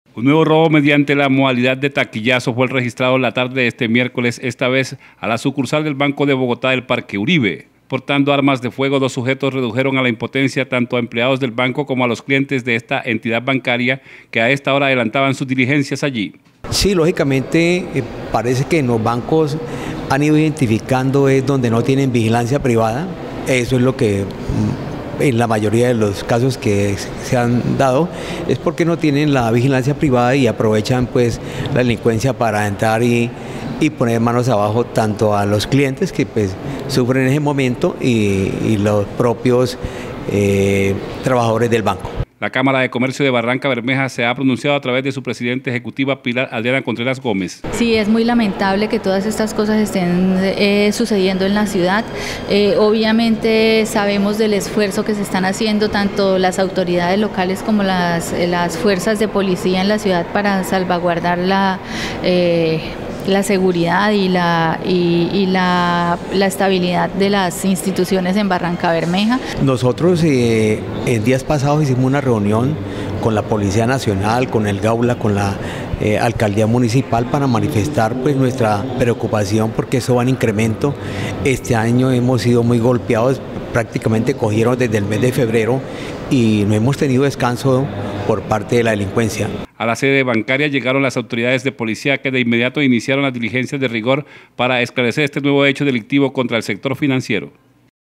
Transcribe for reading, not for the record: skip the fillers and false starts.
Un nuevo robo mediante la modalidad de taquillazo fue registrado la tarde de este miércoles, esta vez a la sucursal del Banco de Bogotá del Parque Uribe. Portando armas de fuego, dos sujetos redujeron a la impotencia tanto a empleados del banco como a los clientes de esta entidad bancaria que a esta hora adelantaban sus diligencias allí. Sí, lógicamente parece que en los bancos han ido identificando es donde no tienen vigilancia privada. Eso es lo que en la mayoría de los casos que se han dado es porque no tienen la vigilancia privada y aprovechan pues la delincuencia para entrar y poner manos abajo tanto a los clientes que pues sufren en ese momento y los propios trabajadores del banco. La Cámara de Comercio de Barrancabermeja se ha pronunciado a través de su presidenta ejecutiva Pilar Adriana Contreras Gómez. Sí, es muy lamentable que todas estas cosas estén sucediendo en la ciudad. Obviamente sabemos del esfuerzo que se están haciendo tanto las autoridades locales como las fuerzas de policía en la ciudad para salvaguardar la seguridad y la estabilidad de las instituciones en Barrancabermeja. Nosotros en días pasados hicimos una reunión con la Policía Nacional, con el Gaula, con la Alcaldía Municipal para manifestar pues nuestra preocupación porque eso va en incremento. Este año hemos sido muy golpeados, prácticamente cogieron desde el mes de febrero y no hemos tenido descanso por parte de la delincuencia. A la sede bancaria llegaron las autoridades de policía que de inmediato iniciaron las diligencias de rigor para esclarecer este nuevo hecho delictivo contra el sector financiero.